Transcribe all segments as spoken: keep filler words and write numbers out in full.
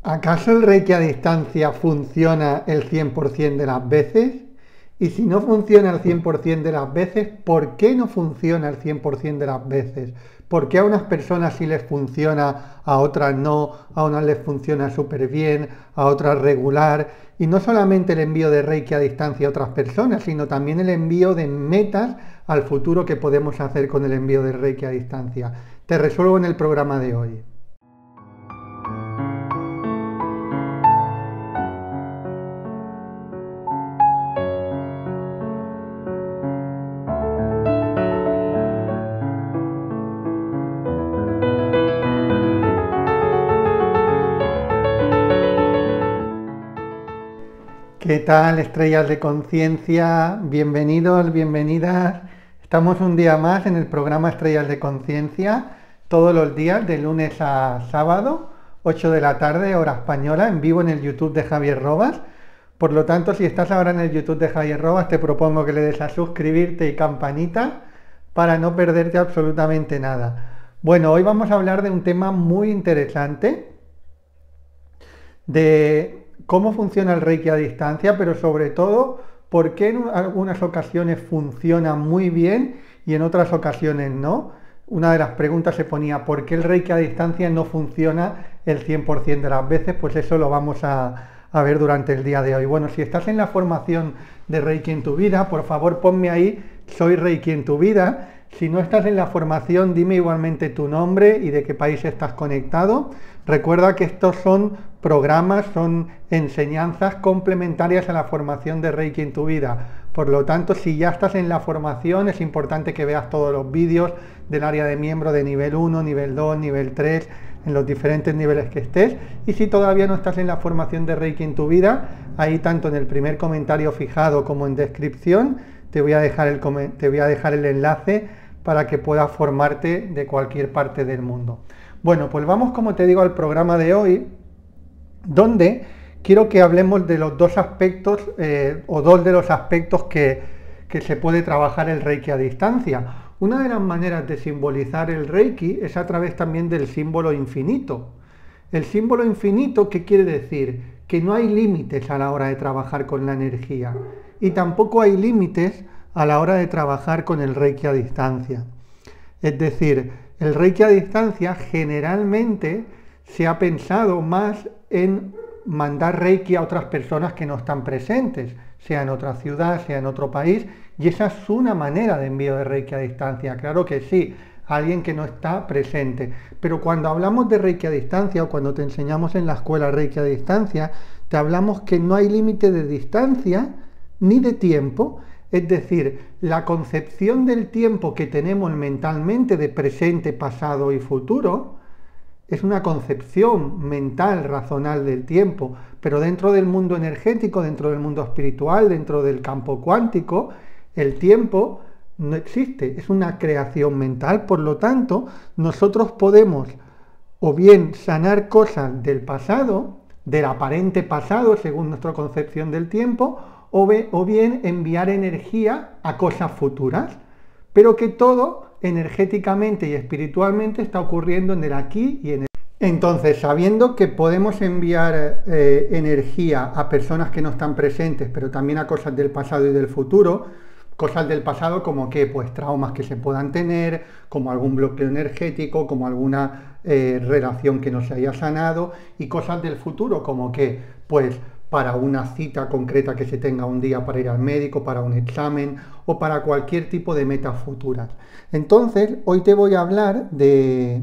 ¿Acaso el Reiki a distancia funciona el cien por ciento de las veces? Y si no funciona el cien por ciento de las veces, ¿por qué no funciona el cien por ciento de las veces? ¿Por qué a unas personas sí les funciona, a otras no, a unas les funciona súper bien, a otras regular? Y no solamente el envío de Reiki a distancia a otras personas, sino también el envío de metas al futuro que podemos hacer con el envío de Reiki a distancia. Te resuelvo en el programa de hoy. ¿Qué tal, estrellas de conciencia? Bienvenidos, bienvenidas. Estamos un día más en el programa Estrellas de Conciencia, todos los días, de lunes a sábado, ocho de la tarde, hora española, en vivo en el YouTube de Javier Robas. Por lo tanto, si estás ahora en el YouTube de Javier Robas, te propongo que le des a suscribirte y campanita para no perderte absolutamente nada. Bueno, hoy vamos a hablar de un tema muy interesante, de cómo funciona el Reiki a distancia, pero sobre todo, por qué en algunas ocasiones funciona muy bien y en otras ocasiones no. Una de las preguntas se ponía, ¿por qué el Reiki a distancia no funciona el cien por ciento de las veces? Pues eso lo vamos a, a ver durante el día de hoy. Bueno, si estás en la formación de Reiki en tu vida, por favor ponme ahí, soy Reiki en tu vida. Si no estás en la formación, dime igualmente tu nombre y de qué país estás conectado. Recuerda que estos son programas, son enseñanzas complementarias a la formación de Reiki en tu vida. Por lo tanto, si ya estás en la formación, es importante que veas todos los vídeos del área de miembro de nivel uno, nivel dos, nivel tres, en los diferentes niveles que estés. Y si todavía no estás en la formación de Reiki en tu vida, ahí tanto en el primer comentario fijado como en descripción, te voy a dejar el, te voy a dejar el enlace para que puedas formarte de cualquier parte del mundo. Bueno, pues vamos, como te digo, al programa de hoy, donde quiero que hablemos de los dos aspectos, eh, o dos de los aspectos que, que se puede trabajar el Reiki a distancia. Una de las maneras de simbolizar el Reiki es a través también del símbolo infinito. El símbolo infinito, ¿qué quiere decir? Que no hay límites a la hora de trabajar con la energía, y tampoco hay límites a la hora de trabajar con el Reiki a distancia. Es decir, el Reiki a distancia generalmente se ha pensado más en mandar Reiki a otras personas que no están presentes, sea en otra ciudad, sea en otro país, y esa es una manera de envío de Reiki a distancia. Claro que sí, alguien que no está presente. Pero cuando hablamos de Reiki a distancia, o cuando te enseñamos en la escuela Reiki a distancia, te hablamos que no hay límite de distancia ni de tiempo. Es decir, la concepción del tiempo que tenemos mentalmente de presente, pasado y futuro es una concepción mental, razonal del tiempo, pero dentro del mundo energético, dentro del mundo espiritual, dentro del campo cuántico, el tiempo no existe, es una creación mental. Por lo tanto, nosotros podemos o bien sanar cosas del pasado, del aparente pasado según nuestra concepción del tiempo, o bien enviar energía a cosas futuras, pero que todo energéticamente y espiritualmente está ocurriendo en el aquí y en el... Entonces, sabiendo que podemos enviar eh, energía a personas que no están presentes, pero también a cosas del pasado y del futuro, cosas del pasado como que, pues, traumas que se puedan tener, como algún bloqueo energético, como alguna eh, relación que no se haya sanado, y cosas del futuro como que, pues, para una cita concreta que se tenga un día para ir al médico, para un examen o para cualquier tipo de metas futuras. Entonces, hoy te voy a hablar de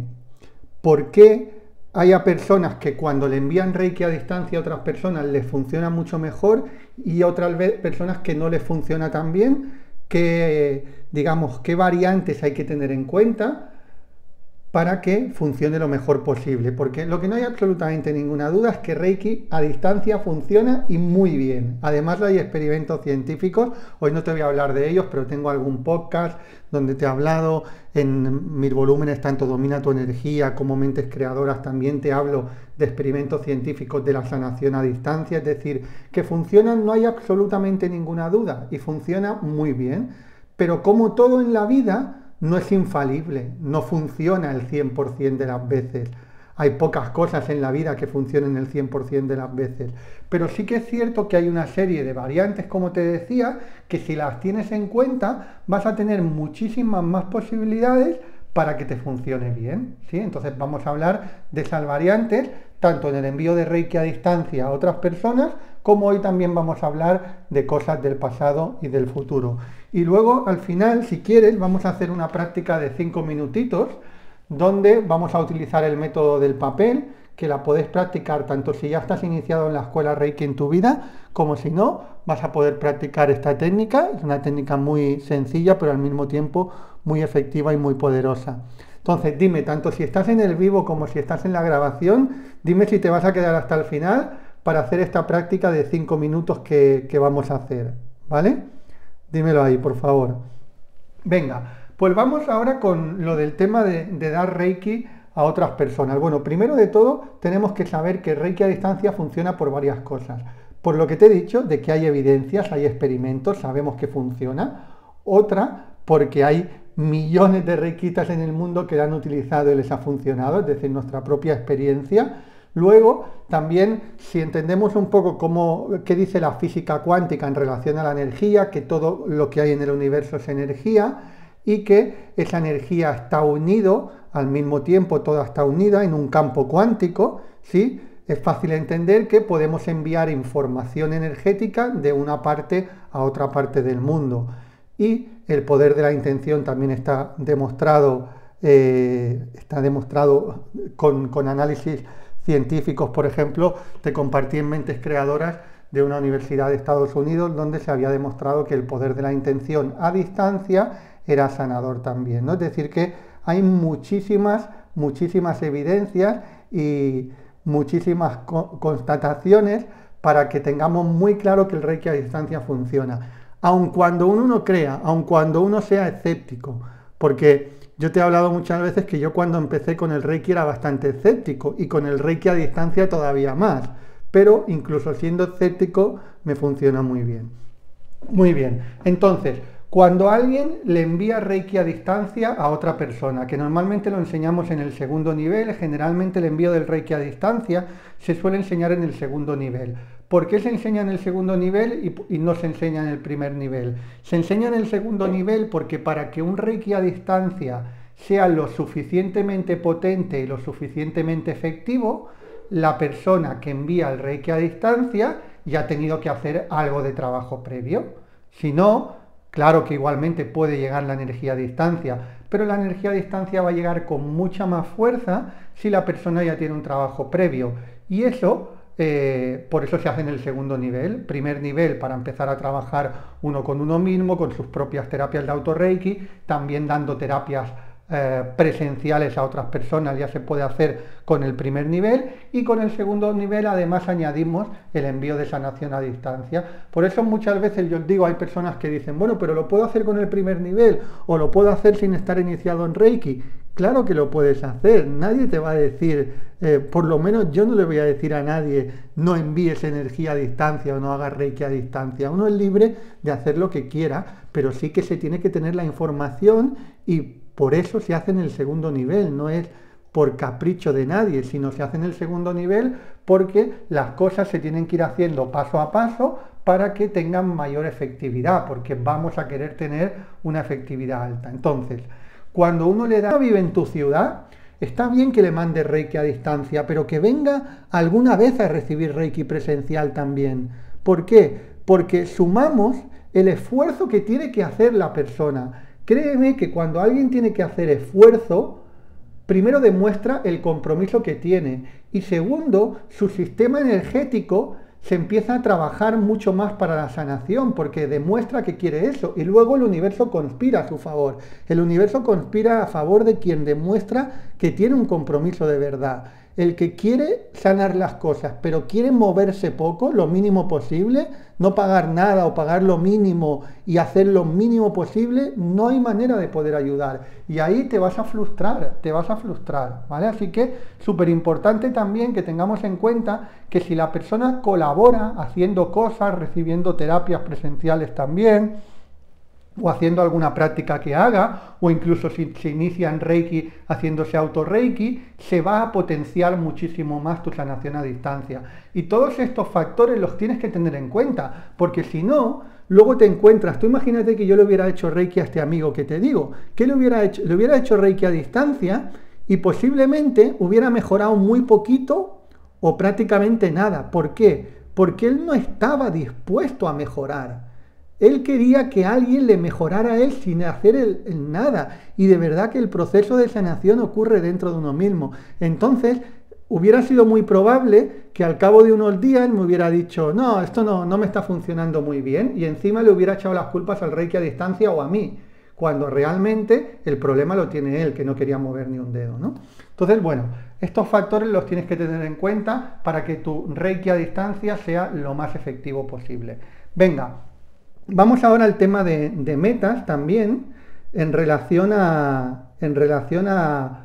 por qué hay personas que cuando le envían Reiki a distancia a otras personas les funciona mucho mejor, y otras personas que no les funciona tan bien, qué, digamos, qué variantes hay que tener en cuenta para que funcione lo mejor posible, porque lo que no hay absolutamente ninguna duda es que Reiki a distancia funciona y muy bien. Además hay experimentos científicos, hoy no te voy a hablar de ellos, pero tengo algún podcast donde te he hablado, en mis volúmenes tanto Domina tu energía como Mentes Creadoras también te hablo de experimentos científicos de la sanación a distancia, es decir, que funcionan, no hay absolutamente ninguna duda, y funciona muy bien, pero como todo en la vida, no es infalible, no funciona el cien por ciento de las veces. hay pocas cosas en la vida que funcionen el cien por cien de las veces. Pero sí que es cierto que hay una serie de variantes, como te decía, que si las tienes en cuenta vas a tener muchísimas más posibilidades para que te funcione bien, ¿sí? Entonces vamos a hablar de esas variantes, tanto en el envío de Reiki a distancia a otras personas, como hoy también vamos a hablar de cosas del pasado y del futuro. Y luego, al final, si quieres, vamos a hacer una práctica de cinco minutitos, donde vamos a utilizar el método del papel, que la puedes practicar tanto si ya estás iniciado en la escuela Reiki en tu vida, como si no, vas a poder practicar esta técnica. Es una técnica muy sencilla, pero al mismo tiempo muy efectiva y muy poderosa. Entonces, dime, tanto si estás en el vivo como si estás en la grabación, dime si te vas a quedar hasta el final para hacer esta práctica de cinco minutos que, que vamos a hacer, ¿vale? Dímelo ahí, por favor. Venga, pues vamos ahora con lo del tema de, de dar Reiki a otras personas. Bueno, primero de todo, tenemos que saber que Reiki a distancia funciona por varias cosas. Por lo que te he dicho, de que hay evidencias, hay experimentos, sabemos que funciona. Otra, porque hay millones de reikitas en el mundo que la han utilizado y les ha funcionado, es decir, nuestra propia experiencia. Luego, también, si entendemos un poco cómo, qué dice la física cuántica en relación a la energía, que todo lo que hay en el universo es energía y que esa energía está unido al mismo tiempo, toda está unida en un campo cuántico, ¿sí? Es fácil entender que podemos enviar información energética de una parte a otra parte del mundo. Y el poder de la intención también está demostrado, eh, está demostrado con, con análisis científicos. Por ejemplo, te compartí en Mentes Creadoras de una universidad de Estados Unidos donde se había demostrado que el poder de la intención a distancia era sanador también, ¿no? Es decir, que hay muchísimas, muchísimas evidencias y muchísimas co- constataciones para que tengamos muy claro que el Reiki a distancia funciona. Aun cuando uno no crea, aun cuando uno sea escéptico, porque yo te he hablado muchas veces que yo cuando empecé con el Reiki era bastante escéptico y con el Reiki a distancia todavía más, pero incluso siendo escéptico me funciona muy bien. Muy bien, entonces, cuando alguien le envía Reiki a distancia a otra persona, que normalmente lo enseñamos en el segundo nivel, generalmente el envío del Reiki a distancia se suele enseñar en el segundo nivel. ¿Por qué se enseña en el segundo nivel y, y no se enseña en el primer nivel? Se enseña en el segundo nivel porque para que un Reiki a distancia sea lo suficientemente potente y lo suficientemente efectivo, la persona que envía el Reiki a distancia ya ha tenido que hacer algo de trabajo previo. Si no, claro que igualmente puede llegar la energía a distancia, pero la energía a distancia va a llegar con mucha más fuerza si la persona ya tiene un trabajo previo. Y eso, eh, por eso se hace en el segundo nivel. Primer nivel para empezar a trabajar uno con uno mismo, con sus propias terapias de auto-reiki, también dando terapias Eh, presenciales a otras personas, ya se puede hacer con el primer nivel, y con el segundo nivel además añadimos el envío de sanación a distancia. Por eso muchas veces yo os digo, hay personas que dicen, bueno, pero lo puedo hacer con el primer nivel o lo puedo hacer sin estar iniciado en Reiki. Claro que lo puedes hacer, nadie te va a decir, eh, por lo menos yo no le voy a decir a nadie, no envíes energía a distancia o no hagas Reiki a distancia. Uno es libre de hacer lo que quiera, pero sí que se tiene que tener la información, y por eso se hace en el segundo nivel, no es por capricho de nadie, sino se hace en el segundo nivel porque las cosas se tienen que ir haciendo paso a paso para que tengan mayor efectividad, porque vamos a querer tener una efectividad alta. Entonces, cuando uno le da, vive en tu ciudad, está bien que le mande Reiki a distancia, pero que venga alguna vez a recibir Reiki presencial también. ¿Por qué? Porque sumamos el esfuerzo que tiene que hacer la persona. Créeme que cuando alguien tiene que hacer esfuerzo, primero demuestra el compromiso que tiene y segundo, su sistema energético se empieza a trabajar mucho más para la sanación porque demuestra que quiere eso, y luego el universo conspira a su favor. El universo conspira a favor de quien demuestra que tiene un compromiso de verdad. El que quiere sanar las cosas, pero quiere moverse poco, lo mínimo posible, no pagar nada o pagar lo mínimo y hacer lo mínimo posible, no hay manera de poder ayudar. Y ahí te vas a frustrar, te vas a frustrar, ¿vale? Así que súper importante también que tengamos en cuenta que si la persona colabora haciendo cosas, recibiendo terapias presenciales también, o haciendo alguna práctica que haga, o incluso si se inicia en Reiki haciéndose auto-Reiki, se va a potenciar muchísimo más tu sanación a distancia. Y todos estos factores los tienes que tener en cuenta, porque si no, luego te encuentras, tú imagínate que yo le hubiera hecho Reiki a este amigo que te digo, que le hubiera hecho, le hubiera hecho Reiki a distancia y posiblemente hubiera mejorado muy poquito o prácticamente nada. ¿Por qué? Porque él no estaba dispuesto a mejorar. Él quería que alguien le mejorara a él sin hacer el, el nada. Y de verdad que el proceso de sanación ocurre dentro de uno mismo. Entonces, hubiera sido muy probable que al cabo de unos días él me hubiera dicho, no, esto no, no me está funcionando muy bien. Y encima le hubiera echado las culpas al Reiki a distancia o a mí. Cuando realmente el problema lo tiene él, que no quería mover ni un dedo, ¿no? Entonces, bueno, estos factores los tienes que tener en cuenta para que tu Reiki a distancia sea lo más efectivo posible. Venga. Vamos ahora al tema de, de metas también, en relación a, en relación a,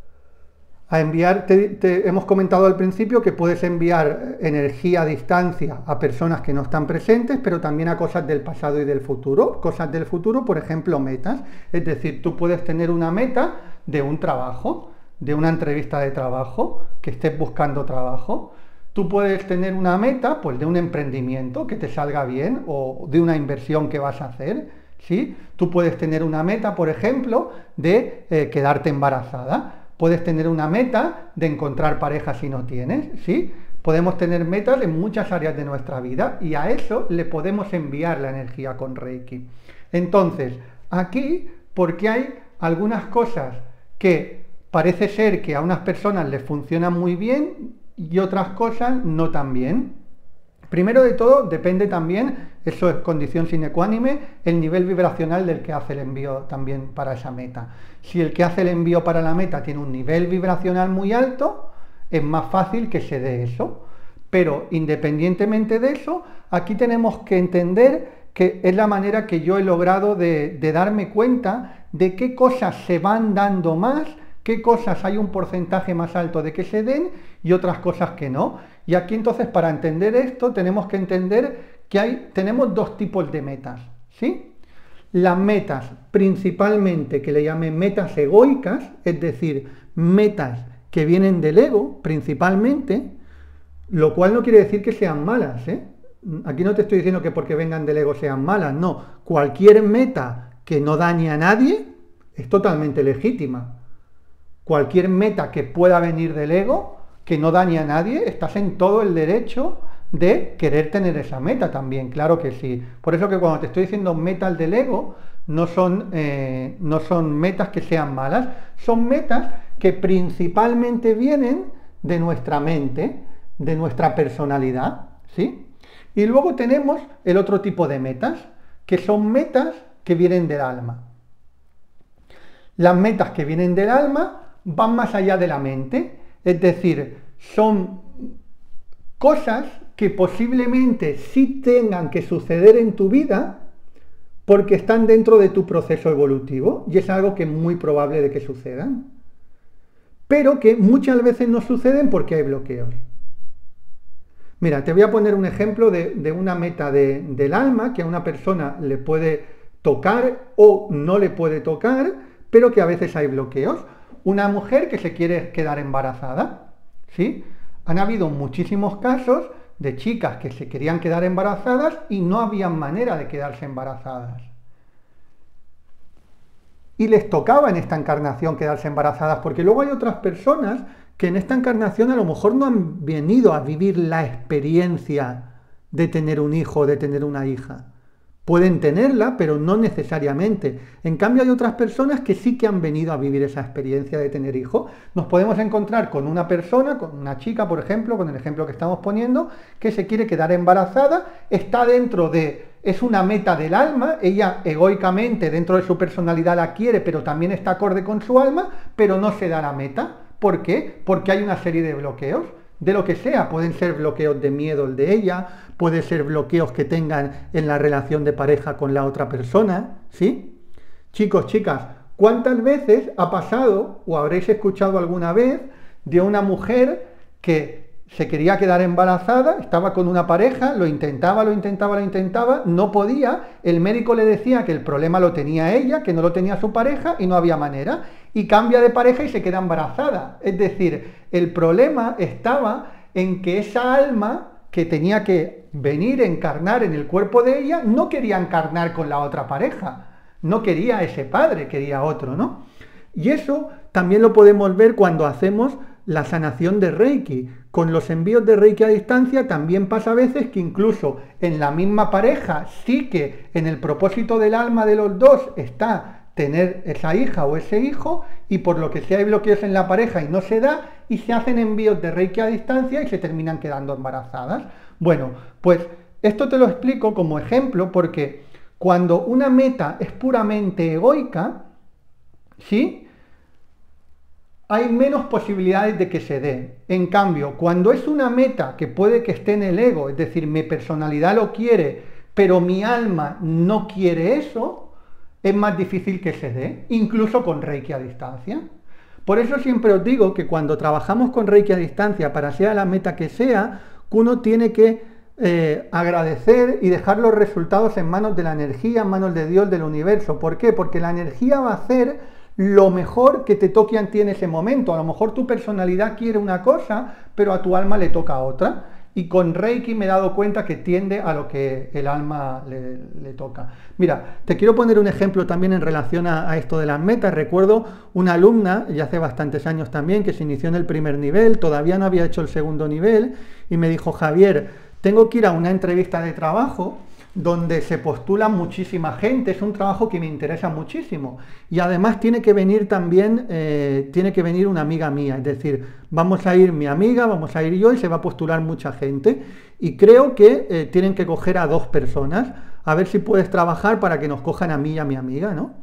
a enviar, te, te, hemos comentado al principio que puedes enviar energía a distancia a personas que no están presentes, pero también a cosas del pasado y del futuro. Cosas del futuro, por ejemplo, metas. Es decir, tú puedes tener una meta de un trabajo, de una entrevista de trabajo, que estés buscando trabajo. Tú puedes tener una meta, pues de un emprendimiento que te salga bien o de una inversión que vas a hacer, ¿sí? Tú puedes tener una meta, por ejemplo, de eh, quedarte embarazada. Puedes tener una meta de encontrar pareja si no tienes, ¿sí? Podemos tener metas en muchas áreas de nuestra vida y a eso le podemos enviar la energía con Reiki. Entonces, aquí, porque hay algunas cosas que parece ser que a unas personas les funcionan muy bien y otras cosas no tan bien. Primero de todo, depende también, eso es condición sine qua non, el nivel vibracional del que hace el envío también para esa meta. Si el que hace el envío para la meta tiene un nivel vibracional muy alto, es más fácil que se dé eso. Pero independientemente de eso, aquí tenemos que entender que es la manera que yo he logrado de, de darme cuenta de qué cosas se van dando más, qué cosas hay un porcentaje más alto de que se den y otras cosas que no. Y aquí entonces, para entender esto, tenemos que entender que hay, tenemos dos tipos de metas, ¿sí? Las metas principalmente que le llamen metas egoicas, es decir, metas que vienen del ego principalmente, lo cual no quiere decir que sean malas, ¿eh? Aquí no te estoy diciendo que porque vengan del ego sean malas, no. Cualquier meta que no dañe a nadie es totalmente legítima. Cualquier meta que pueda venir del ego, que no dañe a nadie, estás en todo el derecho de querer tener esa meta también, claro que sí. Por eso que cuando te estoy diciendo metas del ego, no son, eh, no son metas que sean malas, son metas que principalmente vienen de nuestra mente, de nuestra personalidad, ¿sí? Y luego tenemos el otro tipo de metas, que son metas que vienen del alma. Las metas que vienen del alma van más allá de la mente, es decir, son cosas que posiblemente sí tengan que suceder en tu vida porque están dentro de tu proceso evolutivo y es algo que es muy probable de que sucedan, pero que muchas veces no suceden porque hay bloqueos. Mira, te voy a poner un ejemplo de, de una meta de, del alma que a una persona le puede tocar o no le puede tocar, pero que a veces hay bloqueos. Una mujer que se quiere quedar embarazada, ¿sí? Han habido muchísimos casos de chicas que se querían quedar embarazadas y no había manera de quedarse embarazadas. Y les tocaba en esta encarnación quedarse embarazadas, porque luego hay otras personas que en esta encarnación a lo mejor no han venido a vivir la experiencia de tener un hijo o de tener una hija. Pueden tenerla, pero no necesariamente. En cambio, hay otras personas que sí que han venido a vivir esa experiencia de tener hijos. Nos podemos encontrar con una persona, con una chica, por ejemplo, con el ejemplo que estamos poniendo, que se quiere quedar embarazada, está dentro de, es una meta del alma, ella egoicamente dentro de su personalidad la quiere, pero también está acorde con su alma, pero no se da la meta. ¿Por qué? Porque hay una serie de bloqueos. De lo que sea, pueden ser bloqueos de miedo el de ella, puede ser bloqueos que tengan en la relación de pareja con la otra persona, ¿sí? Chicos, chicas, ¿cuántas veces ha pasado o habréis escuchado alguna vez de una mujer que se quería quedar embarazada, estaba con una pareja, lo intentaba, lo intentaba, lo intentaba, no podía, el médico le decía que el problema lo tenía ella, que no lo tenía su pareja y no había manera, y cambia de pareja y se queda embarazada. Es decir, el problema estaba en que esa alma que tenía que venir a encarnar en el cuerpo de ella, no quería encarnar con la otra pareja, no quería a ese padre, quería otro, ¿no? Y eso también lo podemos ver cuando hacemos la sanación de Reiki. Con los envíos de Reiki a distancia también pasa a veces que incluso en la misma pareja sí que en el propósito del alma de los dos está tener esa hija o ese hijo, y por lo que sea hay bloqueos en la pareja y no se da, y se hacen envíos de Reiki a distancia y se terminan quedando embarazadas. Bueno, pues esto te lo explico como ejemplo porque cuando una meta es puramente egoica, ¿sí?, hay menos posibilidades de que se dé. En cambio, cuando es una meta que puede que esté en el ego, es decir, mi personalidad lo quiere, pero mi alma no quiere eso, es más difícil que se dé, incluso con Reiki a distancia. Por eso siempre os digo que cuando trabajamos con Reiki a distancia, para sea la meta que sea, uno tiene que eh, agradecer y dejar los resultados en manos de la energía, en manos de Dios, del universo. ¿Por qué? Porque la energía va a hacer lo mejor que te toque a ti en ese momento. A lo mejor tu personalidad quiere una cosa, pero a tu alma le toca otra. Y con Reiki me he dado cuenta que tiende a lo que el alma le, le toca. Mira, te quiero poner un ejemplo también en relación a, a esto de las metas. Recuerdo una alumna, ya hace bastantes años también, que se inició en el primer nivel, todavía no había hecho el segundo nivel, y me dijo: Javier, tengo que ir a una entrevista de trabajo donde se postula muchísima gente, es un trabajo que me interesa muchísimo, y además tiene que venir también, eh, tiene que venir una amiga mía, es decir, vamos a ir mi amiga, vamos a ir yo y se va a postular mucha gente, y creo que eh, tienen que coger a dos personas, a ver si puedes trabajar para que nos cojan a mí y a mi amiga, ¿no?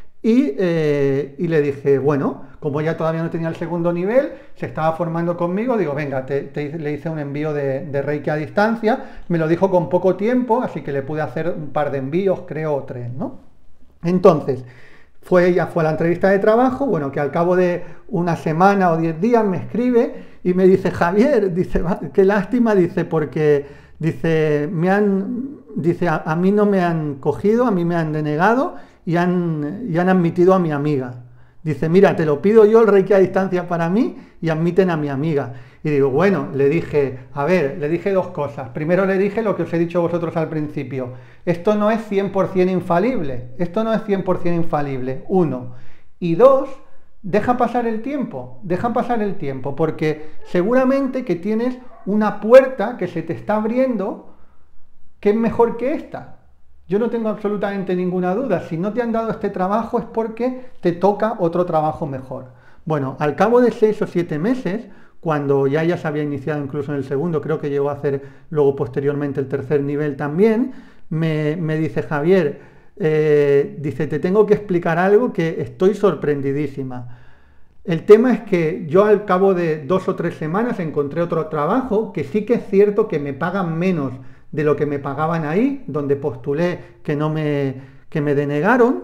Y, eh, y le dije, bueno, como ella todavía no tenía el segundo nivel, se estaba formando conmigo, digo, venga, te, te, le hice un envío de, de Reiki a distancia, me lo dijo con poco tiempo, así que le pude hacer un par de envíos, creo, o tres, ¿no? Entonces, fue ella fue a la entrevista de trabajo, bueno, que al cabo de una semana o diez días me escribe y me dice: Javier, dice, qué lástima, dice, porque, dice, me han, dice, a, a mí no me han cogido, a mí me han denegado, y han, y han admitido a mi amiga. Dice, mira, te lo pido yo el Reiki a distancia para mí y admiten a mi amiga. Y digo, bueno, le dije, a ver, le dije dos cosas. Primero le dije lo que os he dicho vosotros al principio. Esto no es cien por cien infalible. Esto no es cien por cien infalible. Uno. Y dos, deja pasar el tiempo. Deja pasar el tiempo. Porque seguramente que tienes una puerta que se te está abriendo que es mejor que esta. Yo no tengo absolutamente ninguna duda, si no te han dado este trabajo es porque te toca otro trabajo mejor. Bueno, al cabo de seis o siete meses, cuando ya ya se había iniciado incluso en el segundo, creo que llegó a hacer luego posteriormente el tercer nivel también, me, me dice: Javier, eh, dice, te tengo que explicar algo que estoy sorprendidísima. El tema es que yo al cabo de dos o tres semanas encontré otro trabajo que sí que es cierto que me pagan menos de lo que me pagaban ahí, donde postulé que, no me, que me denegaron,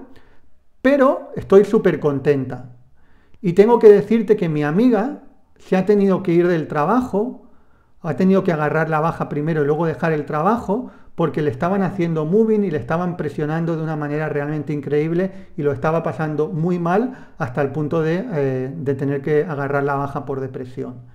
pero estoy súper contenta. Y tengo que decirte que mi amiga se ha tenido que ir del trabajo, ha tenido que agarrar la baja primero y luego dejar el trabajo, porque le estaban haciendo moving y le estaban presionando de una manera realmente increíble y lo estaba pasando muy mal hasta el punto de, eh, de tener que agarrar la baja por depresión.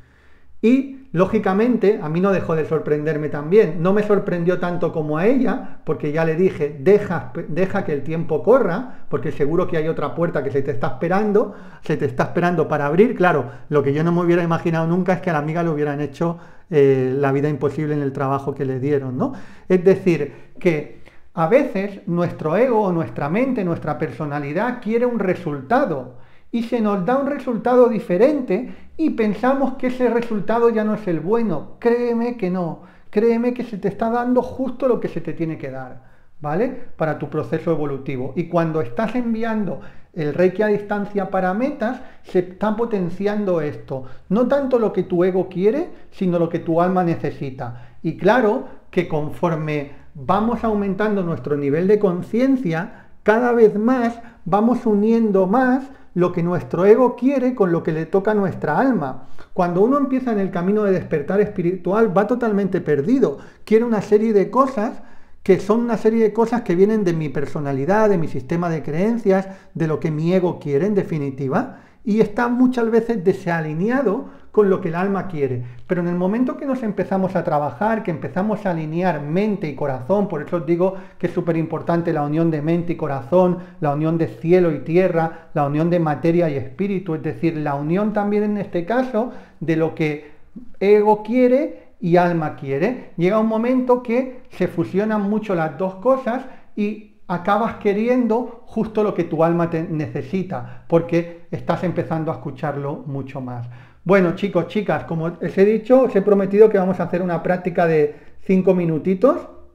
Y, lógicamente, a mí no dejó de sorprenderme también. No me sorprendió tanto como a ella, porque ya le dije, deja, deja que el tiempo corra, porque seguro que hay otra puerta que se te está esperando, se te está esperando para abrir. Claro, lo que yo no me hubiera imaginado nunca es que a la amiga le hubieran hecho eh, la vida imposible en el trabajo que le dieron, ¿no? Es decir, que a veces nuestro ego o nuestra mente, nuestra personalidad quiere un resultado, y se nos da un resultado diferente y pensamos que ese resultado ya no es el bueno. Créeme que no, créeme que se te está dando justo lo que se te tiene que dar, ¿vale? Para tu proceso evolutivo. Y cuando estás enviando el Reiki a distancia para metas, se está potenciando esto. No tanto lo que tu ego quiere, sino lo que tu alma necesita. Y claro que conforme vamos aumentando nuestro nivel de conciencia, cada vez más vamos uniendo más lo que nuestro ego quiere con lo que le toca a nuestra alma. Cuando uno empieza en el camino de despertar espiritual va totalmente perdido. Quiere una serie de cosas que son una serie de cosas que vienen de mi personalidad, de mi sistema de creencias, de lo que mi ego quiere en definitiva, y está muchas veces desalineado con lo que el alma quiere. Pero en el momento que nos empezamos a trabajar, que empezamos a alinear mente y corazón, por eso os digo que es súper importante la unión de mente y corazón, la unión de cielo y tierra, la unión de materia y espíritu, es decir, la unión también en este caso de lo que ego quiere y alma quiere. Llega un momento que se fusionan mucho las dos cosas y acabas queriendo justo lo que tu alma te necesita, porque estás empezando a escucharlo mucho más. Bueno, chicos, chicas, como os he dicho, os he prometido que vamos a hacer una práctica de cinco minutitos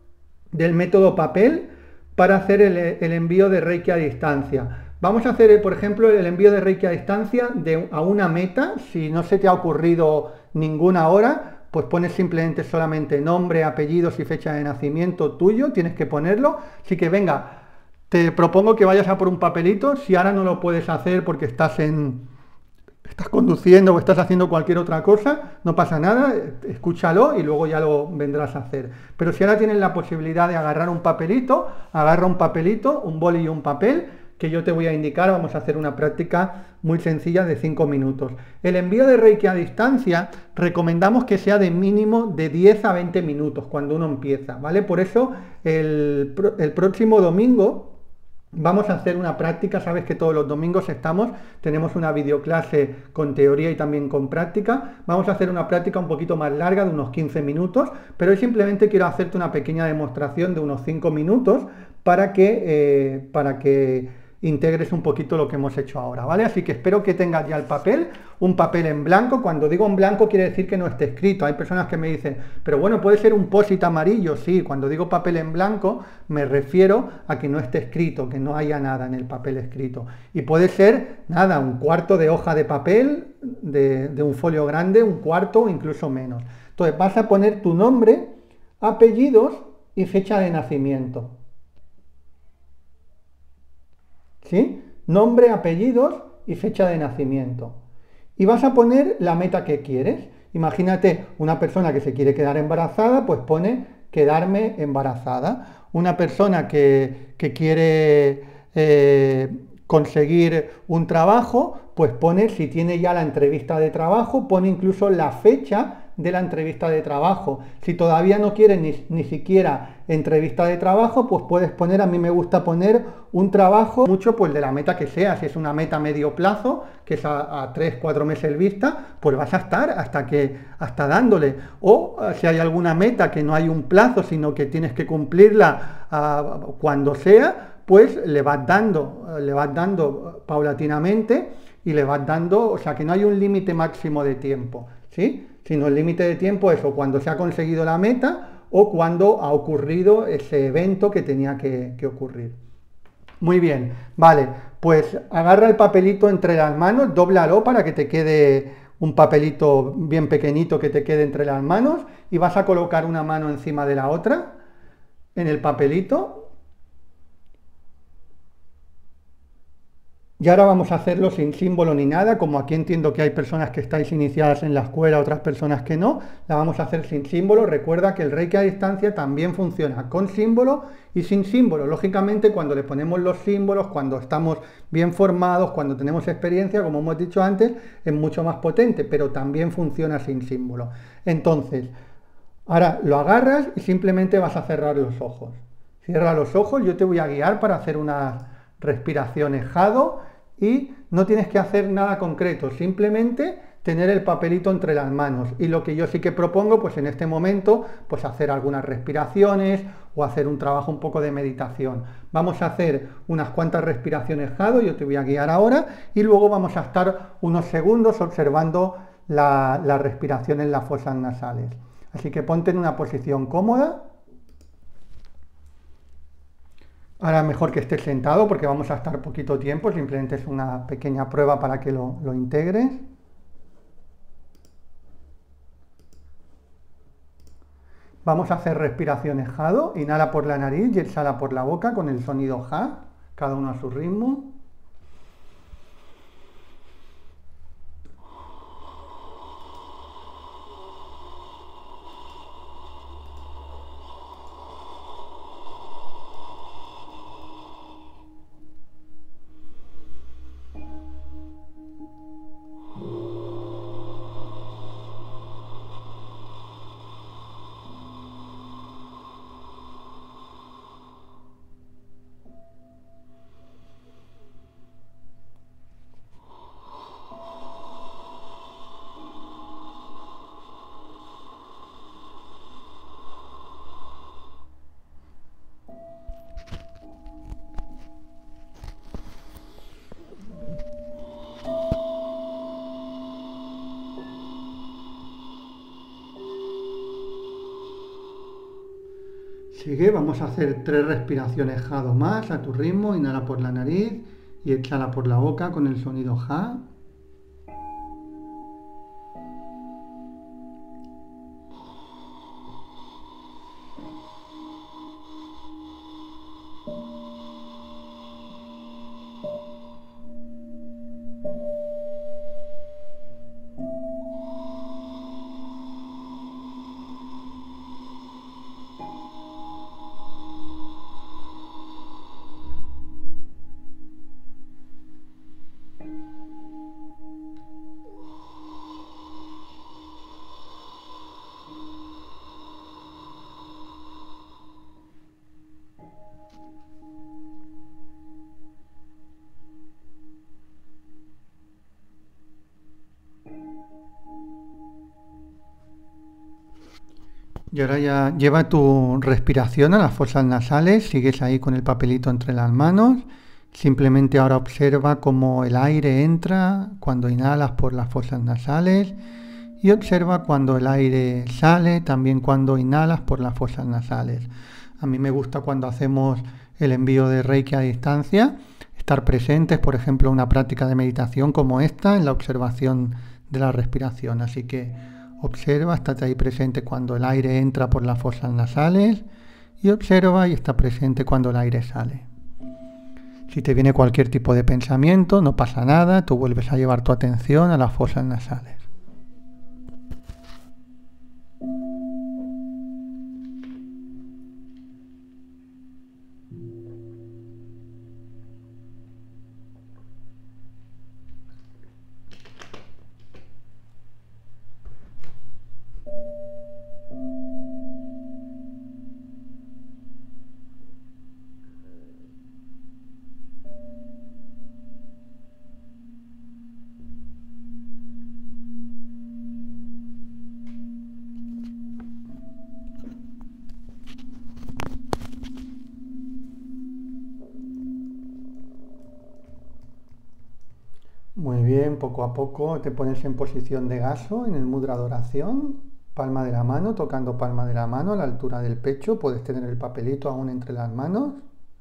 del método papel para hacer el, el envío de Reiki a distancia. Vamos a hacer, por ejemplo, el envío de Reiki a distancia de, a una meta. Si no se te ha ocurrido ninguna ahora, pues pones simplemente solamente nombre, apellidos y fecha de nacimiento tuyo, tienes que ponerlo. Así que venga, te propongo que vayas a por un papelito. Si ahora no lo puedes hacer porque estás en... estás conduciendo o estás haciendo cualquier otra cosa, no pasa nada, escúchalo y luego ya lo vendrás a hacer. Pero si ahora tienes la posibilidad de agarrar un papelito, agarra un papelito, un boli y un papel, que yo te voy a indicar. Vamos a hacer una práctica muy sencilla de cinco minutos. El envío de Reiki a distancia recomendamos que sea de mínimo de diez a veinte minutos cuando uno empieza, ¿vale? Por eso el, el próximo domingo vamos a hacer una práctica. Sabes que todos los domingos estamos, tenemos una videoclase con teoría y también con práctica. Vamos a hacer una práctica un poquito más larga, de unos quince minutos, pero hoy simplemente quiero hacerte una pequeña demostración de unos cinco minutos para que, eh, para que integres un poquito lo que hemos hecho ahora, ¿vale? Así que espero que tengas ya el papel, un papel en blanco. Cuando digo en blanco quiere decir que no esté escrito. Hay personas que me dicen, pero bueno, puede ser un post-it amarillo. Sí, cuando digo papel en blanco me refiero a que no esté escrito, que no haya nada en el papel escrito. Y puede ser, nada, un cuarto de hoja de papel, de, de un folio grande, un cuarto o incluso menos. Entonces vas a poner tu nombre, apellidos y fecha de nacimiento. ¿Sí? Nombre, apellidos y fecha de nacimiento. Y vas a poner la meta que quieres. Imagínate una persona que se quiere quedar embarazada, pues pone quedarme embarazada. Una persona que, que quiere eh, conseguir un trabajo, pues pone, si tiene ya la entrevista de trabajo, pone incluso la fecha de la entrevista de trabajo. Si todavía no quieres ni, ni siquiera entrevista de trabajo, pues puedes poner, a mí me gusta poner un trabajo mucho pues de la meta que sea. Si es una meta a medio plazo, que es a, a tres, cuatro meses vista, pues vas a estar hasta que, hasta dándole. O si hay alguna meta que no hay un plazo, sino que tienes que cumplirla uh, cuando sea, pues le vas dando, le vas dando paulatinamente y le vas dando, o sea que no hay un límite máximo de tiempo, ¿sí? Sino el límite de tiempo es o cuando se ha conseguido la meta o cuando ha ocurrido ese evento que tenía que, que ocurrir. Muy bien, vale, pues agarra el papelito entre las manos, dóblalo para que te quede un papelito bien pequeñito que te quede entre las manos y vas a colocar una mano encima de la otra en el papelito. Y ahora vamos a hacerlo sin símbolo ni nada, como aquí entiendo que hay personas que estáis iniciadas en la escuela, otras personas que no, la vamos a hacer sin símbolo. Recuerda que el Reiki a distancia también funciona con símbolo y sin símbolo. Lógicamente, cuando le ponemos los símbolos, cuando estamos bien formados, cuando tenemos experiencia, como hemos dicho antes, es mucho más potente, pero también funciona sin símbolo. Entonces, ahora lo agarras y simplemente vas a cerrar los ojos. Cierra los ojos, yo te voy a guiar para hacer una respiración Jado y no tienes que hacer nada concreto, simplemente tener el papelito entre las manos. Y lo que yo sí que propongo, pues en este momento, pues hacer algunas respiraciones o hacer un trabajo un poco de meditación. Vamos a hacer unas cuantas respiraciones Jado, yo te voy a guiar ahora, y luego vamos a estar unos segundos observando la, la respiración en las fosas nasales. Así que ponte en una posición cómoda. Ahora mejor que estés sentado porque vamos a estar poquito tiempo, simplemente es una pequeña prueba para que lo, lo integres. Vamos a hacer respiraciones Jado, inhala por la nariz y exhala por la boca con el sonido Ja, cada uno a su ritmo. Sigue, vamos a hacer tres respiraciones ja do más a tu ritmo. Inhala por la nariz y exhala por la boca con el sonido ja. Y ahora ya lleva tu respiración a las fosas nasales, sigues ahí con el papelito entre las manos, simplemente ahora observa cómo el aire entra cuando inhalas por las fosas nasales y observa cuando el aire sale, también cuando inhalas por las fosas nasales. A mí me gusta cuando hacemos el envío de Reiki a distancia, estar presentes, por ejemplo, en una práctica de meditación como esta, en la observación de la respiración, así que observa, estate ahí presente cuando el aire entra por las fosas nasales y observa y está presente cuando el aire sale. Si te viene cualquier tipo de pensamiento, no pasa nada, tú vuelves a llevar tu atención a las fosas nasales. Muy bien, poco a poco te pones en posición de gaso en el mudra de oración, palma de la mano, tocando palma de la mano a la altura del pecho, puedes tener el papelito aún entre las manos.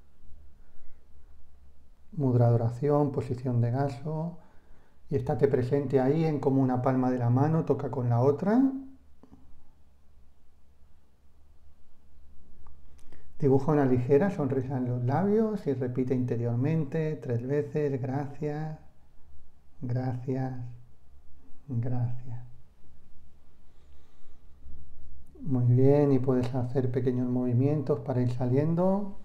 Mudra de oración, posición de gaso, y estate presente ahí en cómo una palma de la mano toca con la otra. Dibuja una ligera sonrisa en los labios y repite interiormente tres veces, gracias. Gracias, gracias. Muy bien, y puedes hacer pequeños movimientos para ir saliendo.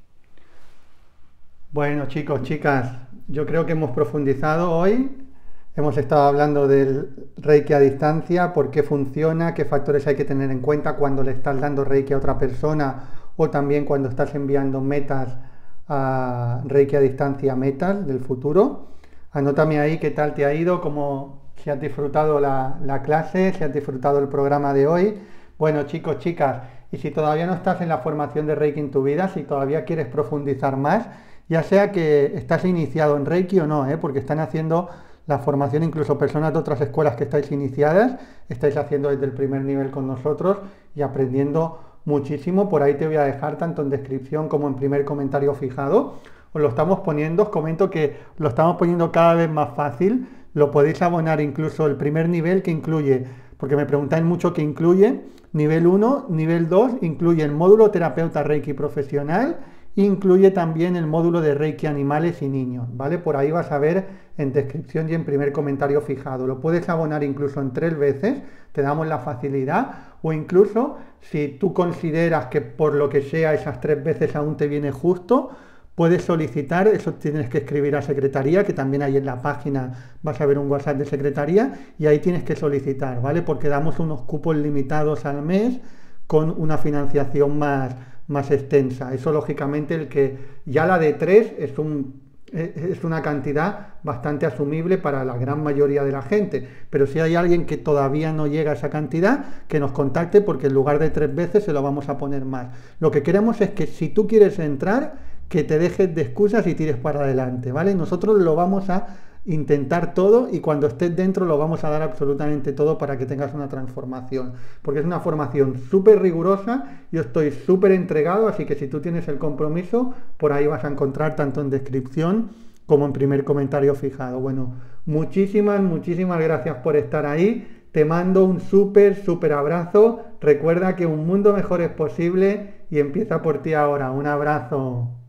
Bueno, chicos, chicas, yo creo que hemos profundizado hoy. Hemos estado hablando del Reiki a distancia, por qué funciona, qué factores hay que tener en cuenta cuando le estás dando Reiki a otra persona o también cuando estás enviando metas a Reiki a distancia, metas del futuro. Anótame ahí qué tal te ha ido, cómo, si has disfrutado la, la clase, si has disfrutado el programa de hoy. Bueno, chicos, chicas, y si todavía no estás en la formación de Reiki en tu vida, si todavía quieres profundizar más, ya sea que estás iniciado en Reiki o no, ¿eh? Porque están haciendo la formación, incluso personas de otras escuelas que estáis iniciadas, estáis haciendo desde el primer nivel con nosotros y aprendiendo muchísimo. Por ahí te voy a dejar tanto en descripción como en primer comentario fijado. Os lo estamos poniendo, os comento que lo estamos poniendo cada vez más fácil, lo podéis abonar incluso el primer nivel que incluye, porque me preguntáis mucho qué incluye, nivel uno, nivel dos, incluye el módulo terapeuta Reiki profesional, incluye también el módulo de Reiki animales y niños, ¿vale? Por ahí vas a ver en descripción y en primer comentario fijado, lo puedes abonar incluso en tres veces, te damos la facilidad, o incluso si tú consideras que por lo que sea esas tres veces aún te viene justo, puedes solicitar, eso tienes que escribir a secretaría, que también ahí en la página vas a ver un WhatsApp de secretaría, y ahí tienes que solicitar, ¿vale? Porque damos unos cupos limitados al mes con una financiación más, más extensa. Eso lógicamente el que ya la de tres es, un, es una cantidad bastante asumible para la gran mayoría de la gente, pero si hay alguien que todavía no llega a esa cantidad, que nos contacte porque en lugar de tres veces se lo vamos a poner más. Lo que queremos es que si tú quieres entrar, que te dejes de excusas y tires para adelante, ¿vale? Nosotros lo vamos a intentar todo y cuando estés dentro lo vamos a dar absolutamente todo para que tengas una transformación. Porque es una formación súper rigurosa, yo estoy súper entregado, así que si tú tienes el compromiso, por ahí vas a encontrar tanto en descripción como en primer comentario fijado. Bueno, muchísimas, muchísimas gracias por estar ahí. Te mando un súper, súper abrazo. Recuerda que un mundo mejor es posible y empieza por ti ahora. Un abrazo.